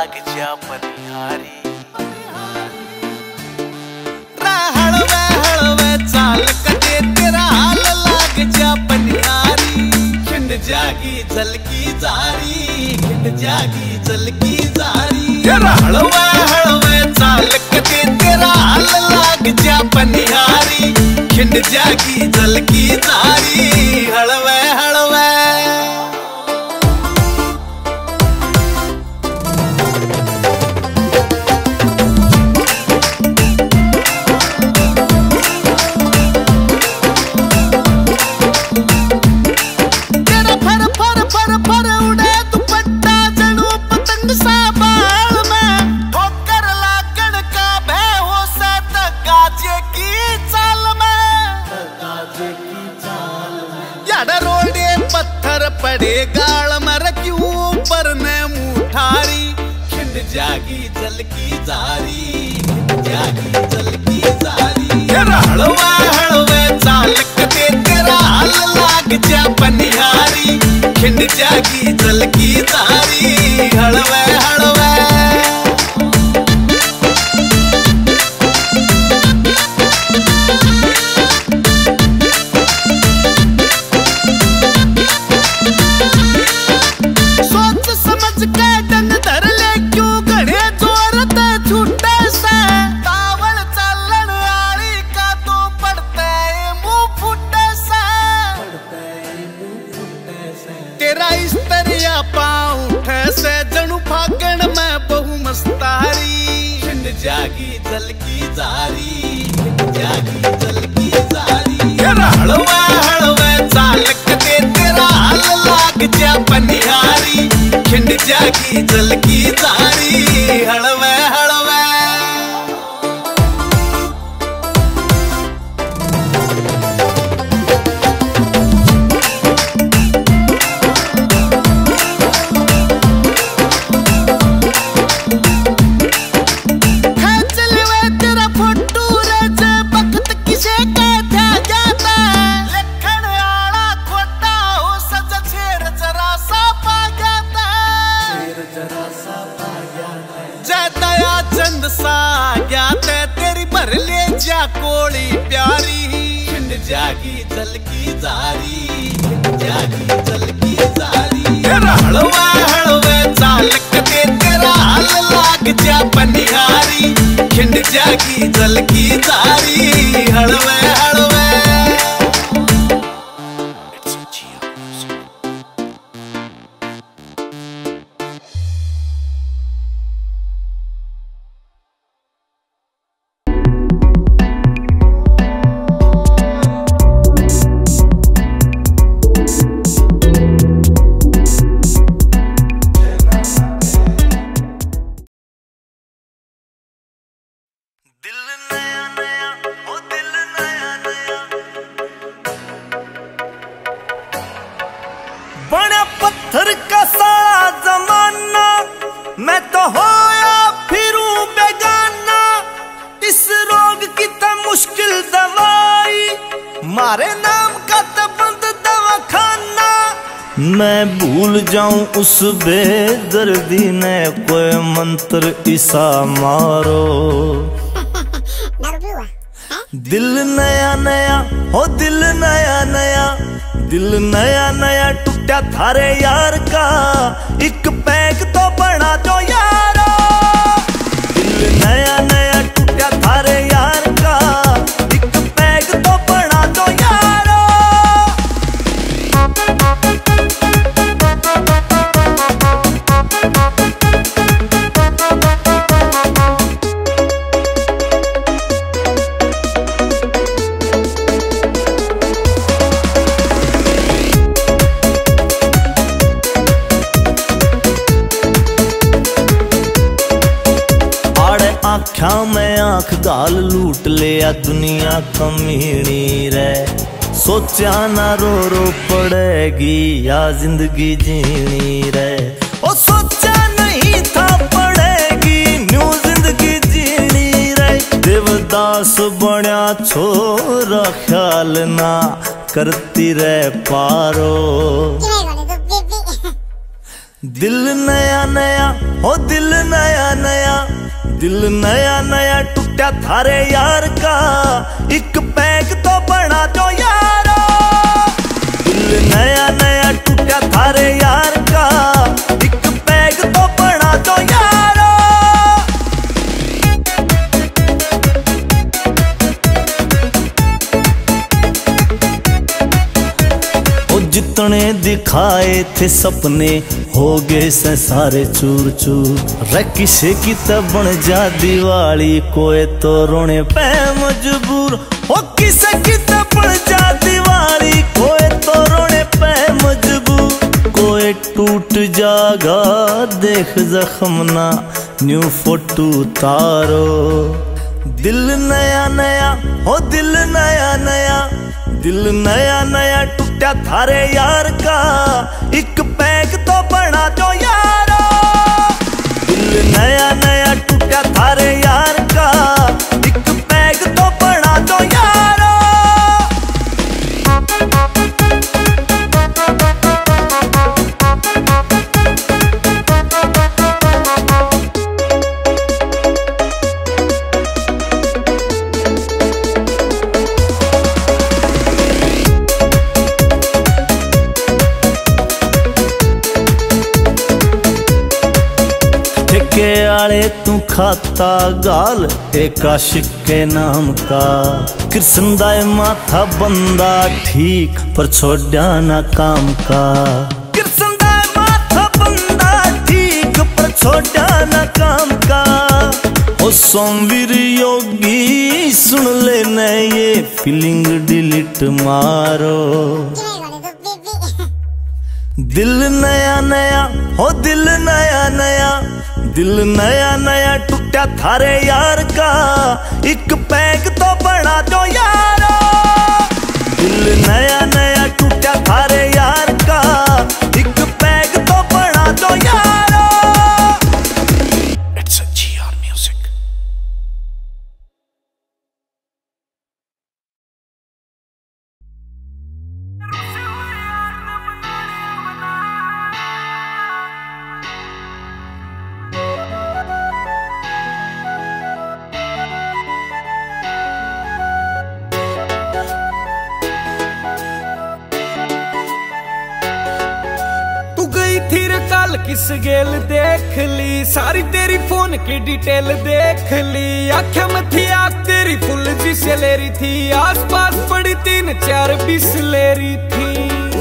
लाग जा पनिहारी। हलवे हलवे चाल कटे तेरा हाल लाग जा पनिहारी। खिंड जागी झलकी जारी, खिंड जागी झलकी जारी। हलवे हलवे चाल कटे तेरा हाल लाग जा पनिहारी। खिंड जागी झलकी जारी, हलवे हलवे। पत्थर पड़े गाल मर क्यों ऊपर ने मुठारी। खिंड जागी झलकी जारी, खिंड जागी झलकी जारी। हलवा हलवे चाल कटे तेरा हाल लाग जा पनिहारी। खिंड जागी झलकी जारी, हलवे हलवे। तेरा इस्तरिया पाँव ठैसे जणु फागण में बहु मस्तारी। खिंड जागी झलकी जारी, खिंड जागी झलकी जारी। हलवा हलवे चाल कटे तेरा हाल लाग जा पनिहारी। खिंड जागी झलकी जारी, हलवे हलवे। चंद सा ज्ञात है तेरी भर ले जा कोड़ी प्यारी। खिंड जागी झलकी जारी, खिंड जागी झलकी जारी। हलवा हलवे चाल कटे तेरा हाल लाग जा पनिहारी। खिंड जागी झलकी जारी, हलवे हलवे। बड़ा पत्थर का सारा जमाना, मैं तो होया फिरूं बेगाना। इस रोग की तो मुश्किल दवाई, मारे नाम का तो बंद दवाखाना। मैं भूल जाऊं उस बेदर्दी ने कोई मंत्र ईसा मारो। दिल नया नया हो दिल नया नया, दिल नया नया टूटा थारे यार का। एक पैक तो बना दो यारो। दिल नया नया टूटा थारे यार का। एक पैक तो बना दो यारो। आँखा में आँख गाल लूट लिया दुनिया कमीनी रे। सोचा ना रो रो पड़ेगी या जिंदगी जीनी रे। ओ सोचा नहीं था पड़ेगी न्यू जिंदगी जीनी रे। देवदास बना छोरा ख्याल ना करती रे पारो। दिल नया नया हो दिल नया नया, दिल नया नया टूटा थारे यार का, एक पैग तो बना दो यारो। दिल नया नया टूटा थारे यार का, एक पैग तो बना दो यारो। जितने दिखाए थे सपने हो गए से सारे चूर चूर। रे किसे की तब बन जा दिवाली, कोई तो रोने पे मजबूर। हो किसे की तब बन जा दिवाली, कोई तो रोने पे मजबूर। कोई टूट जागा देख जख्म ना न्यू फोटो तारो। दिल नया नया हो दिल नया नया, दिल नया नया टूटा थारे यार का, एक पैग तो बना दो यारो। दिल नया नया टूटा थारे यार का, एक पैग तो बना दो यारो। के आले तू खाता गाल एक आशिक के नाम का। कृष्ण दाय माथा बंदा ठीक पर छोड़ा ना काम का। कृष्ण दाय माथा बंदा ठीक पर छोड़ा ना काम का। ओ सोमवीर योगी सुन लेने ये फीलिंग डिलीट मारो। दिल नया नया हो दिल नया नया, दिल नया नया टूटा थारे यार का, एक पैग तो बना दो यारो। दिल नया नया टूटा थारे यार का, एक पैग तो बना दो यारो। It's a GR Music. किस गेल देख ली, सारी तेरी फोन की डिटेल देख ली। आख्या मथी आग तेरी फुल जी सैलरी थी, आस पास पड़ी 3-4 बिसलेरी थी।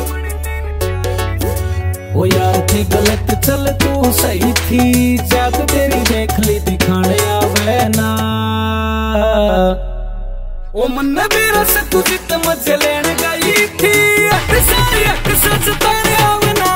ओ यार थी गलत चल तू सही थी, जात तेरी देख ली दिखाने आवे ना। ओ मन मेरा से तू जित मजे लेने गई थी, अट सारी अट सच तेरे आवे ना।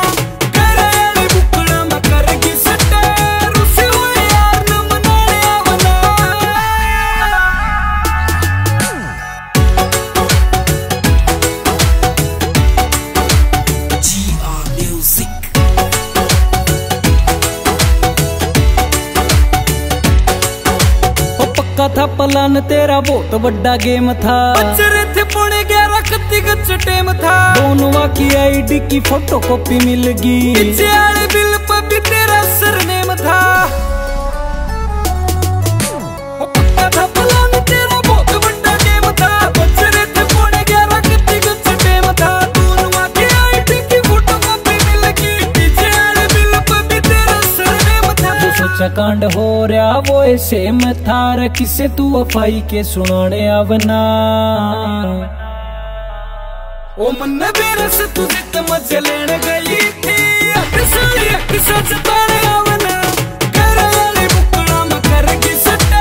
था प्लान तेरा बहुत बड़ा गेम था, बच्चे थे पौने 11 कत्ती गच टेम था। दोनों की आईडी की फोटो कॉपी मिल गई, पीछे वाले बिल पर भी तेरा सरनेम था। पक्का था प्लान तेरा बहुत बड़ा गेम था, बच्चे थे पौने 11 कत्ती गच टेम था। दोनों की आईडी की फोटो कॉपी मिल गई, पीछे वाले बिल पर भी तेरा सरनेम था। जो सोचा कांड हो रहा वो ऐसे में था, किसे तू अफाई के सुनाने आवना। ओ मन मेरे से तू जित मजे लेने गई थी, अट सारी अट सच तारे आवना। कर वाले बुकड़ा में करगी सटे,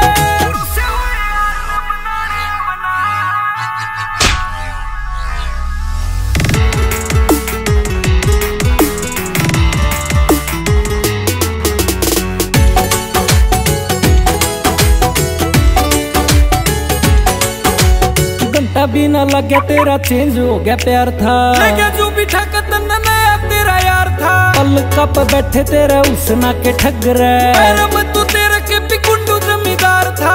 भी ना लग गया तेरा चेंज हो गया प्यार था। जो भी ठका तन्ना नया तेरा यार था। पल कप बैठे तेरे उसना के ठग रहे, तू तेरे के भी गुंडू जमींदार था।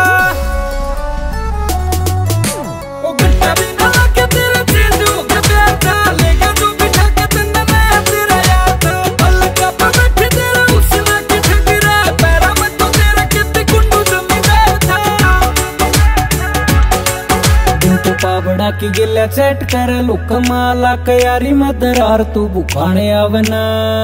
ओ गट्टा भी ना लग गया तेरा चेंज हो गया प्यार था। लेगा जो भी ठका तन्ना नया तेरा यार था। पल कप बैठे ना की गिल्या चैट कर लुक माला कयारी मदरार तू बुखाने आवना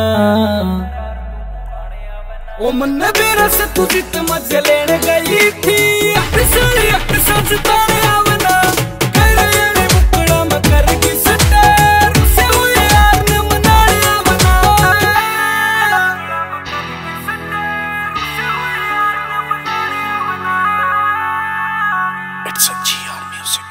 ओ मन बेरस तू जित मजे लेने गई थी सच तारे आवना कर ये बुकड़ा में करगी सटर से हुए यार ने मनाने आवना It's a GR Music.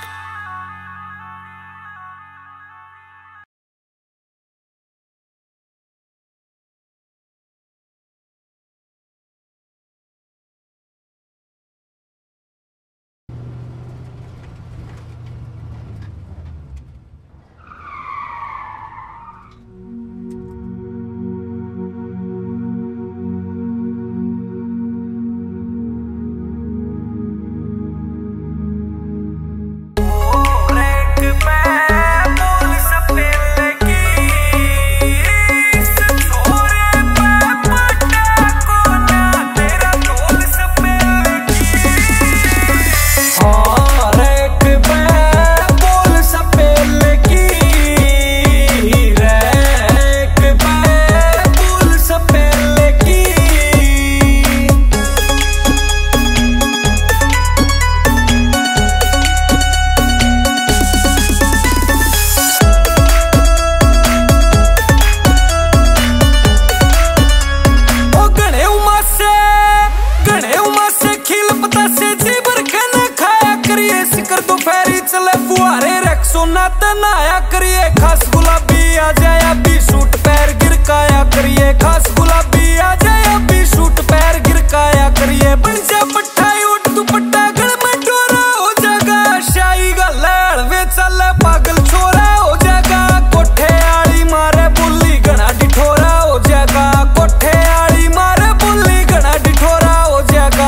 सोना तनाया करिए खास गुलाबी आ जाया भी सूट पैर गिरकाया करिए खास गुलाबी आ जाया भी सूट पैर गिरकाया करिए बन जा पट्टाई उठ तू पट्टा गल में डोरा हो जागा शाही गल वे चल पागल छोरा हो जागा कोठे आली मारे बुल्ली घना डिठोरा हो जागा कोठे आली मारे बुल्ली घना डिठोरा हो जागा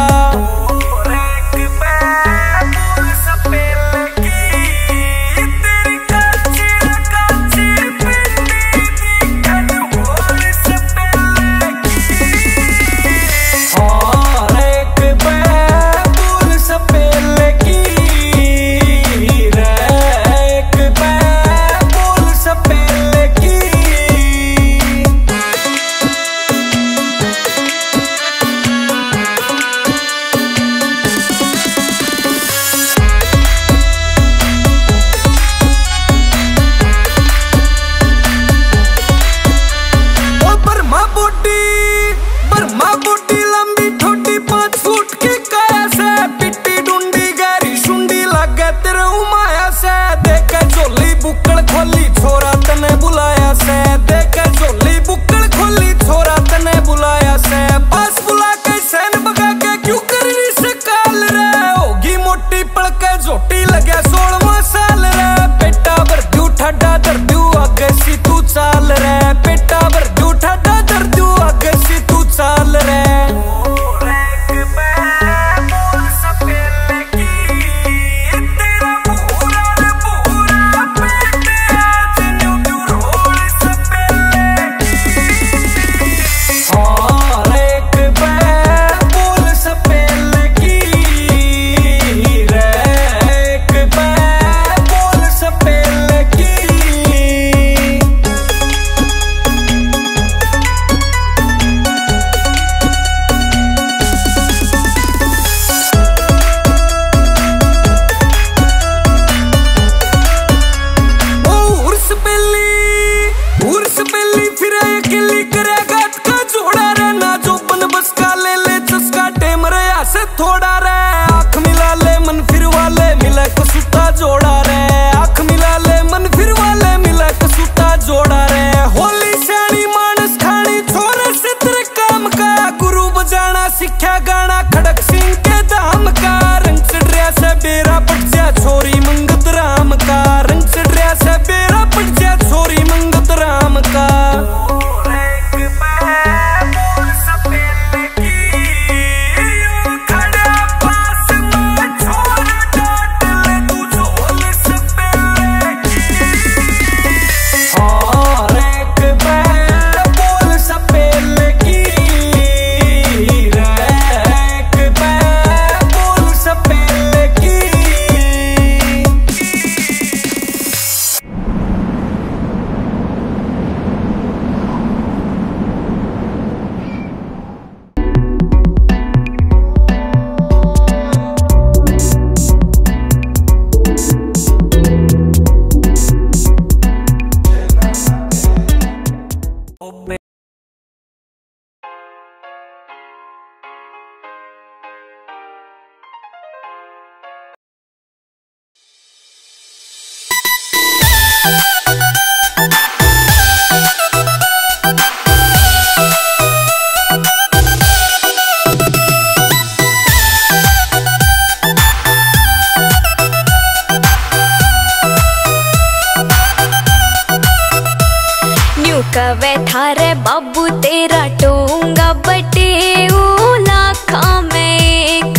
कवे थारे बाबू तेरा टोंगा बटे लाखा में एक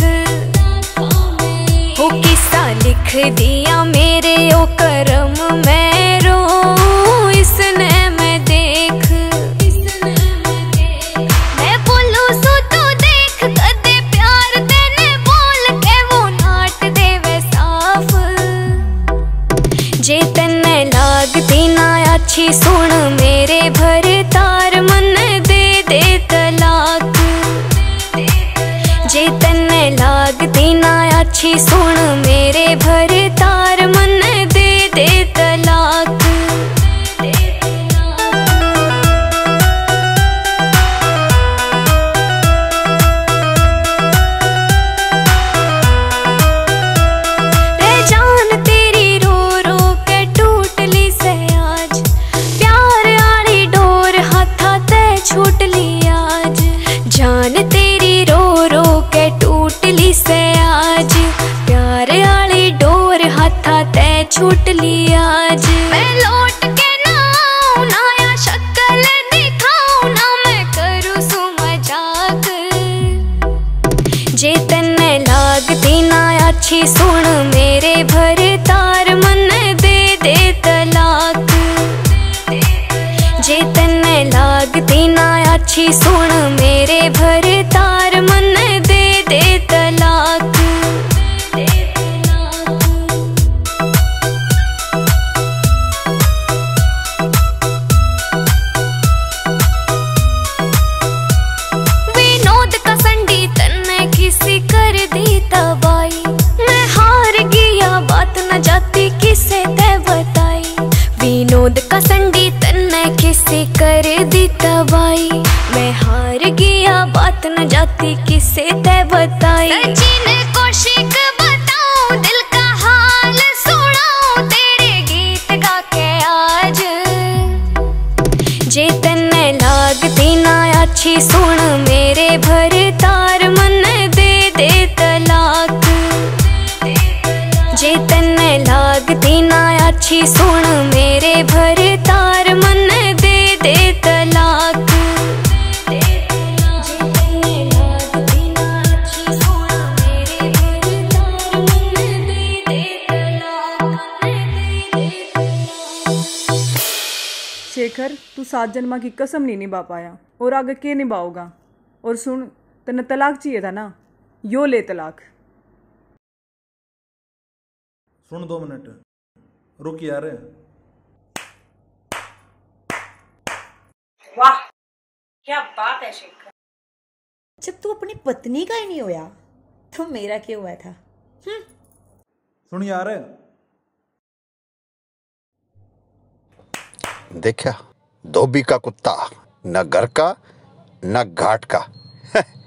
हो किस्सा लिख दिया मेरे ओ करम में रो इसने मैं देख मैं बोलू सो तो देख कदे प्यार देने बोल के वो नाट देवे साफ जे तन्ने लागती ना अच्छी सुन मेरे भर तार मन दे तलाक जे तन्ने लागती ना अच्छी सुन मेरे भर तार मन दे तलाक रे जान तेरी रो रो के टूट ली से आज प्यार आली डोर हाथा ते छूट ली आज जान तेरी रो रो के टूट ली से आज प्यार आली डोर हाथा ते छूट ली आज मैं लौट के ना आऊं ना या शक्ल दिखाऊं ना मैं करूं सु मजाक जे तन्ने लागती ना अच्छी सुन मेरे भर तार मन दे तलाक जे तन्ने लागती ना अच्छी सुन मेरे भर तार मन दे तलाक विनोद का संडी तन्ने किसी कर दी तबाई मैं हार गया बात न जाती किसे ते बताई विनोद का संडी तन्ने किसी कर दी तबाई मैं हार गया बात न जाती किसे ते बताई सचिन कौशिक बताऊं दिल का हाल सुनाऊं तेरे गीत गा के आज जे तन्ने लागती ना अच्छी सुन मेरे भर तार मन दे तलाक जे तन्ने लागती ना अच्छी सुन मेरे भर तार मन दे तलाक शेखर, तू 7 जन्मा की कसम नहीं निभा पाया और आगे के निभाओगा। और सुन, तने तलाक चाहिए था ना, यो ले तलाक। सुन 2 मिनट रुक यार। वाह क्या बात है शेखर। जब तू अपनी पत्नी का ही नहीं होया तो मेरा क्यों हुआ था? सुन यार, देखा धोबी का कुत्ता, न घर का न घाट का।